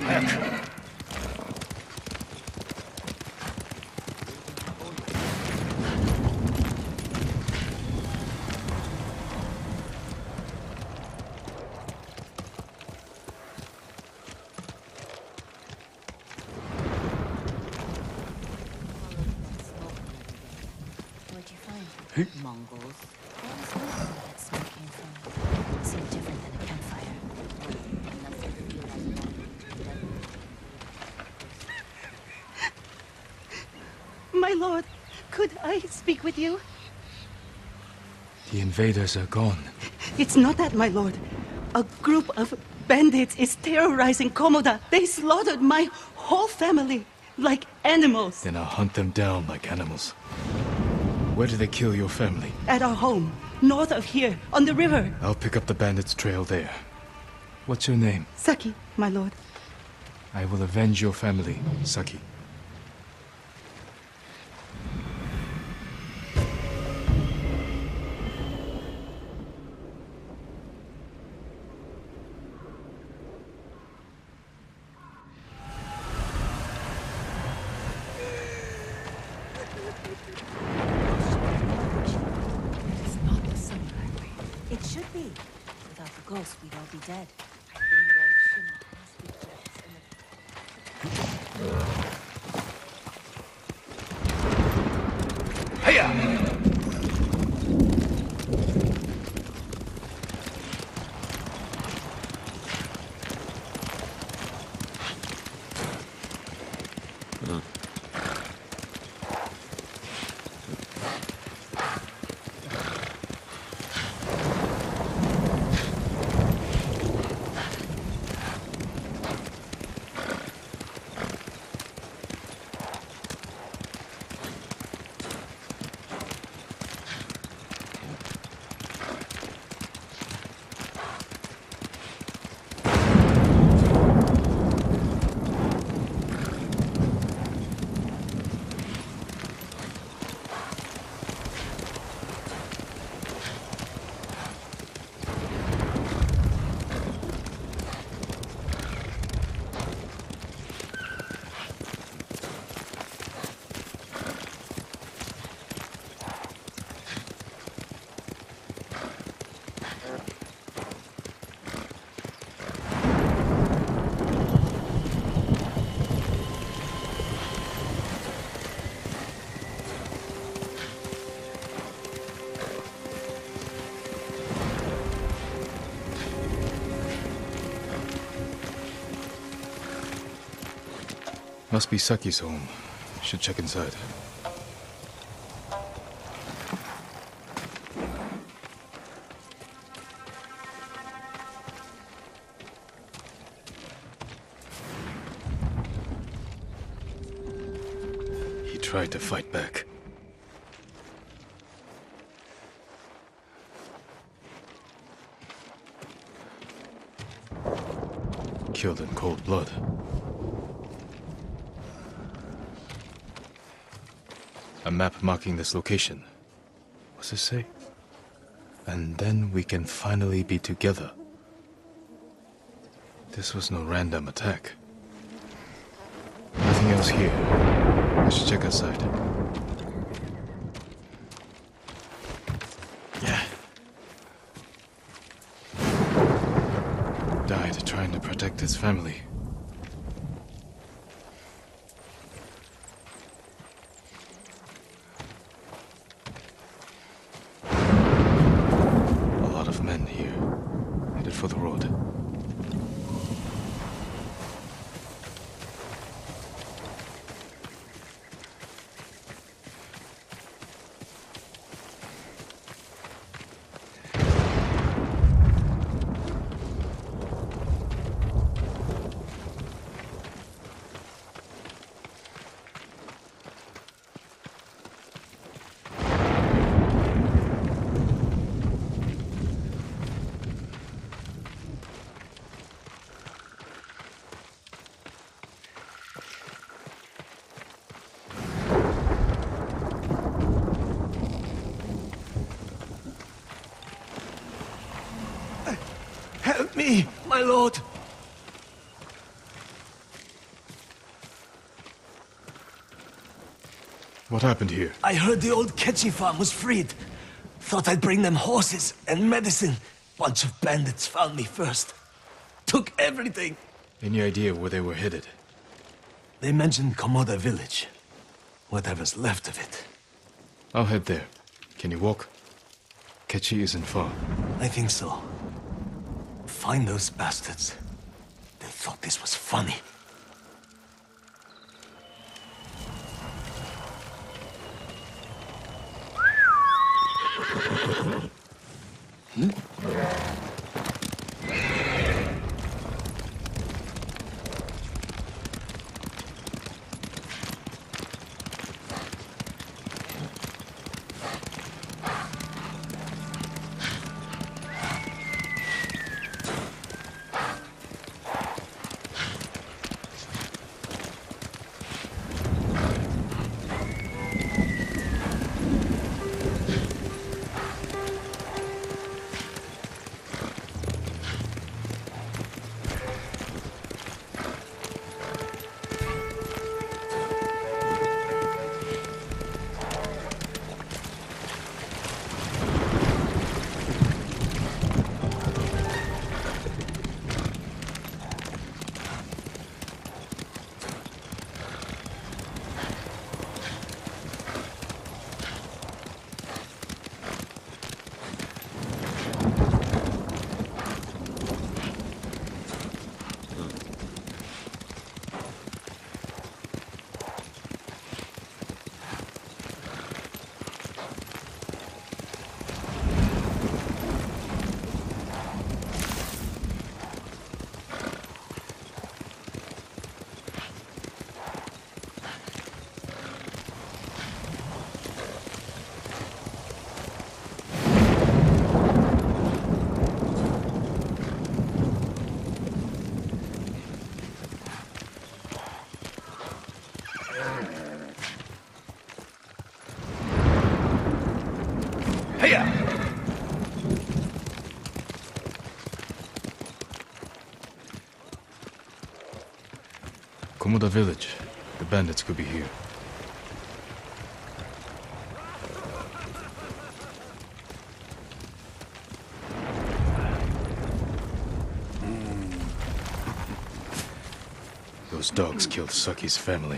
What'd you find? Mongols. Where was where that smoke came from? It seemed different than a campfire. My lord, could I speak with you? The invaders are gone. It's not that, my lord. A group of bandits is terrorizing Komoda. They slaughtered my whole family like animals. Then I'll hunt them down like animals. Where did they kill your family? At our home, north of here, on the river. I'll pick up the bandits' trail there. What's your name? Saki, my lord. I will avenge your family, Saki. It should be. Without the ghost, we'd all be dead. Must be Saki's home. Should check inside. He tried to fight back. Killed in cold blood. A map marking this location. What's it say? And then we can finally be together. This was no random attack. Nothing else here. I should check outside. Yeah. Died trying to protect his family. For the road. Help me, my lord! What happened here? I heard the old Ketchy farm was freed. Thought I'd bring them horses and medicine. Bunch of bandits found me first. Took everything. Any idea where they were headed? They mentioned Komoda village. Whatever's left of it. I'll head there. Can you walk? Ketchy isn't far. I think so. Find those bastards. They thought this was funny. Komoda village. The bandits could be here. Those dogs killed Saki's family.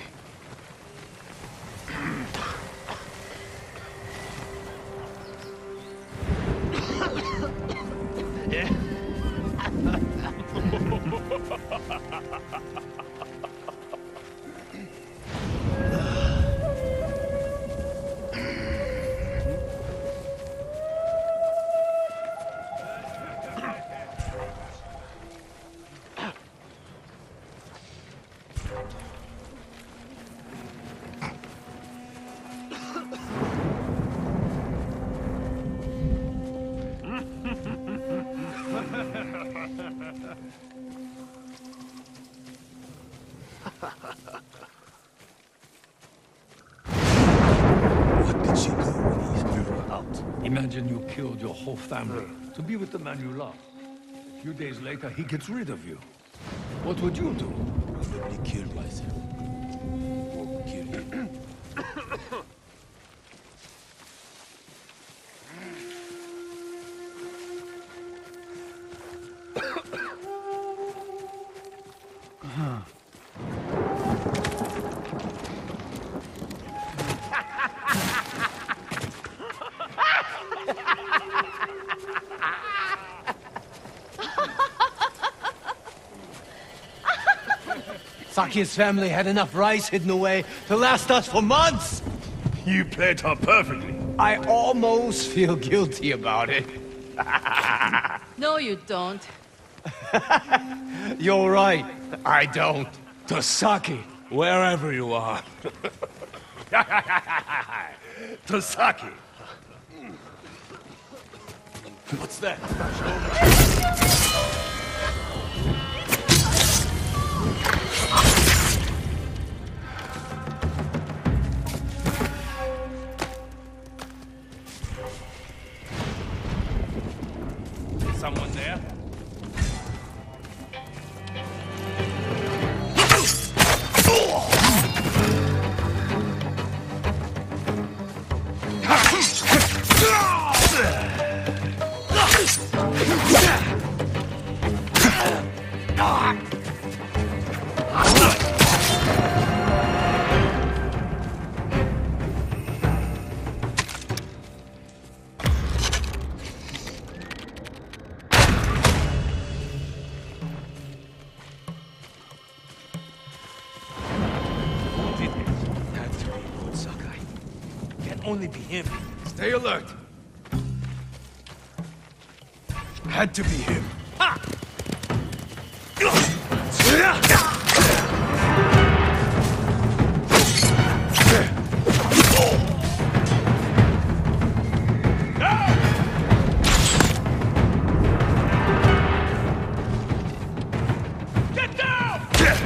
What did she do when we were out? Imagine you killed your whole family to be with the man you love. A few days later, he gets rid of you. What would you do? Probably kill myself. Or kill him. Saki's family had enough rice hidden away to last us for months! You played her perfectly. I almost feel guilty about it. No, you don't. You're right, I don't. To Saki, wherever you are. To Saki. What's that? Someone there? only be him. Stay alert. Had to be him. Get down!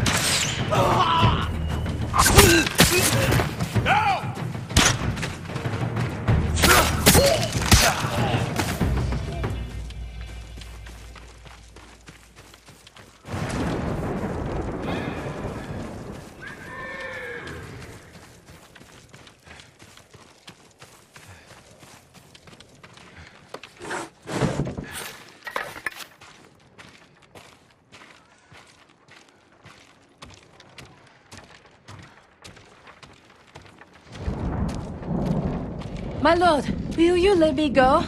My lord, will you let me go?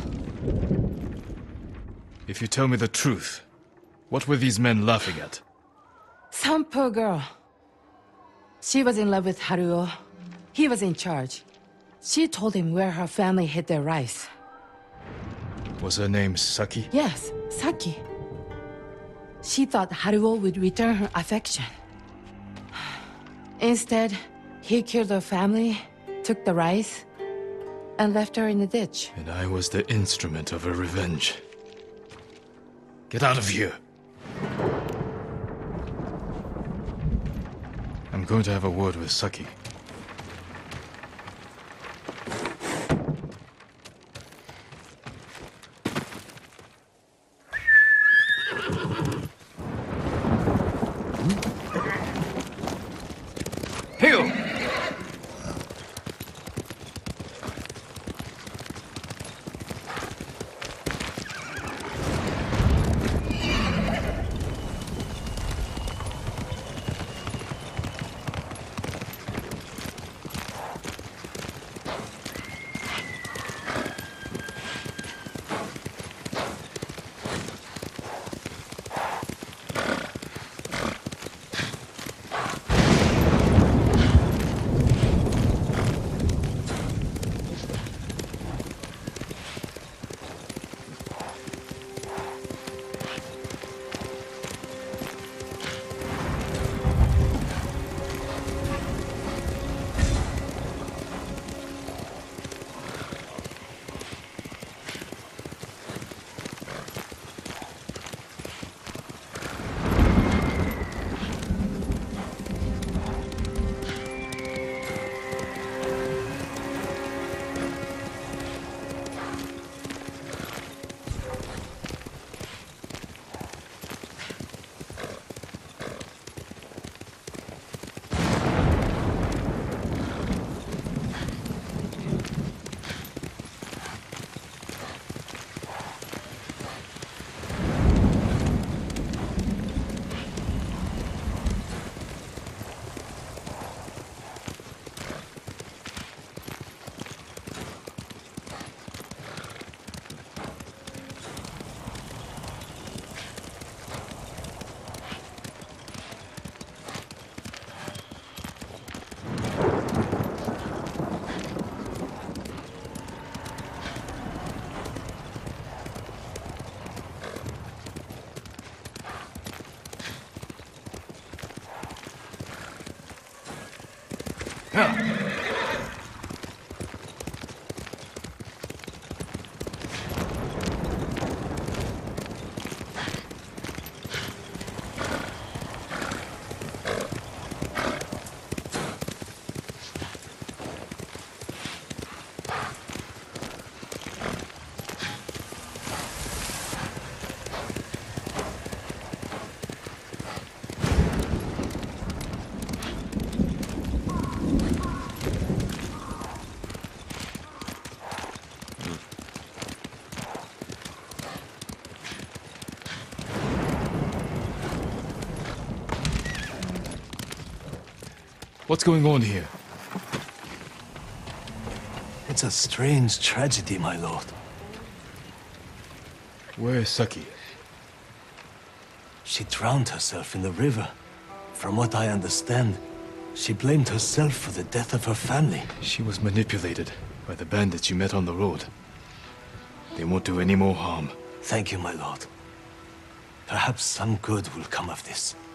If you tell me the truth, what were these men laughing at? Some poor girl. She was in love with Haruo. He was in charge. She told him where her family hid their rice. Was her name Saki? Yes, Saki. She thought Haruo would return her affection. Instead, he killed her family, took the rice, and left her in the ditch. And I was the instrument of her revenge. Get out of here! I'm going to have a word with Saki. Heal! What's going on here? It's a strange tragedy, my lord. Where is Saki? She drowned herself in the river. From what I understand, She blamed herself for the death of her family. She was manipulated by the bandits you met on the road. They won't do any more harm. Thank you, my lord. Perhaps some good will come of this.